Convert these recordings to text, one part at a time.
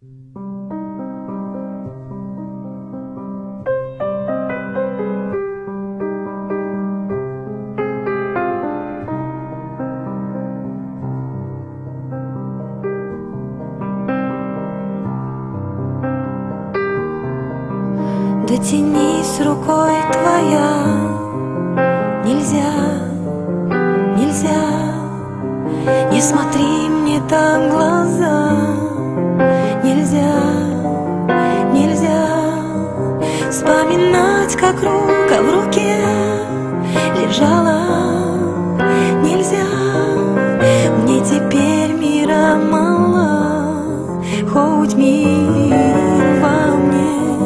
Дотянись рукой твоя, нельзя, нельзя, не смотри мне так в глаза, нельзя, нельзя вспоминать, как рука в руке лежала, нельзя, мне теперь мира мало, хоть мир во мне.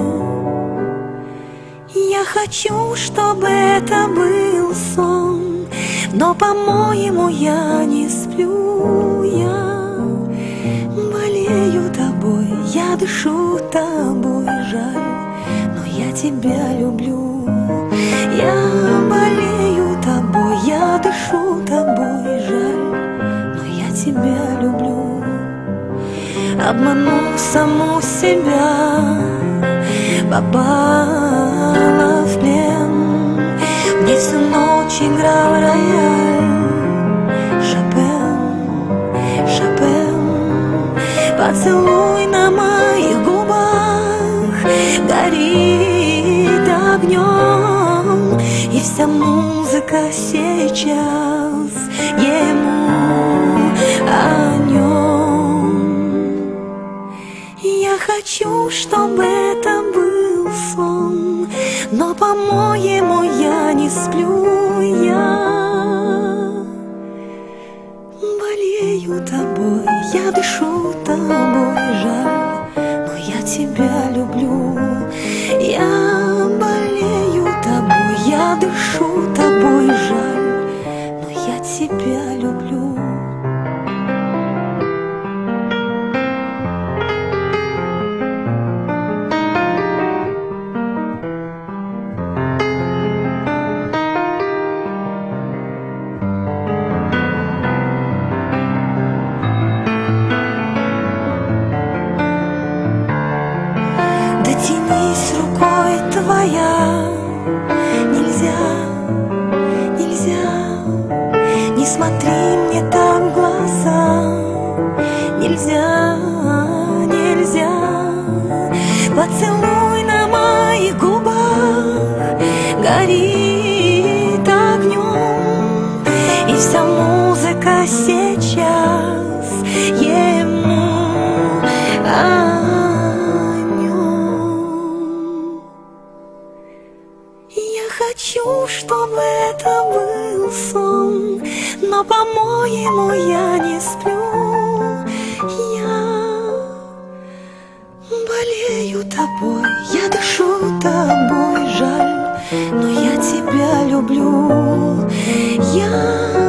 Я хочу, чтобы это был сон, но, по-моему, я не сплю. Я болею тобой, я дышу тобой, жаль, но я тебя люблю. Я болею тобой, я дышу тобой, жаль, но я тебя люблю. Обману саму себя, попала в плен, мне всю ночь играл рояль. Шопен, Шопен, поцелуй на моих губах горит огнем, и вся музыка сейчас ему о нем. Я хочу, чтобы это был сон, но, по-моему, я не сплю. Я болею тобой, я дышу тобой, жаль, но я тебя люблю. Я болею тобой, я дышу тобой, жаль, но я тебя люблю. Дотянись рукой твоя, нельзя, нельзя, не смотри мне так в глаза, нельзя, нельзя, поцелуй на моих губах горит огнем, и вся музыка сейчас ему хочу, чтобы это был сон, но, по-моему, я не сплю. Я болею тобой, я дышу тобой, жаль, но я тебя люблю. Я